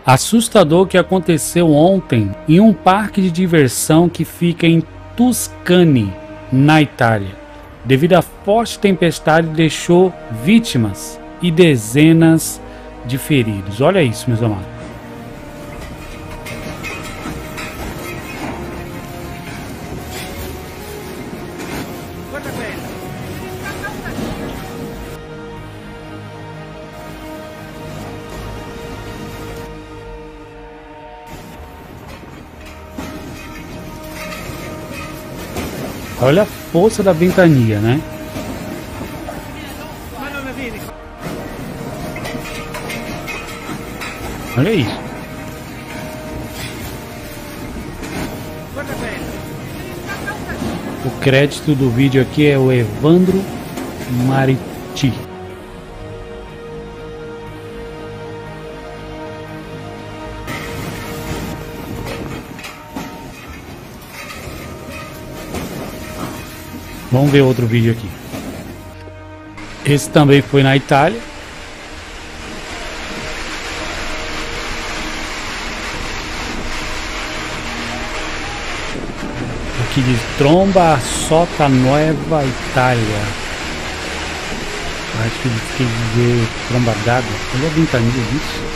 Assustador que aconteceu ontem em um parque de diversão que fica em Tuscany, na Itália. Devido à forte tempestade, deixou vítimas e dezenas de feridos. Olha isso, meus amados. Olha a força da ventania, né? Olha isso. O crédito do vídeo aqui é o Evandro Mariti. Vamos ver outro vídeo aqui. Esse também foi na Itália. Aqui diz Tromba Sota Nueva Itália. Acho que quer dizer tromba d'água. Olha a ventania disso.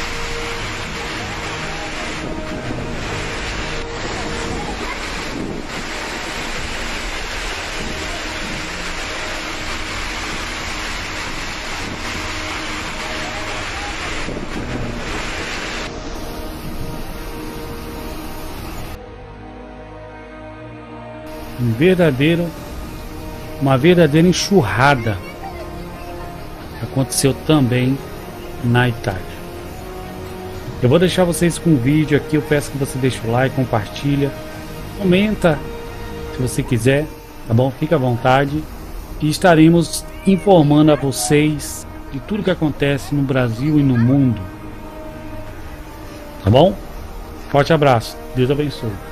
Uma verdadeira enxurrada aconteceu também na Itália. Eu vou deixar vocês com o vídeo aqui. Eu peço que você deixe o like, compartilha, comenta se você quiser, tá bom? Fica à vontade e estaremos informando a vocês de tudo que acontece no Brasil e no mundo, tá bom? Forte abraço, Deus abençoe.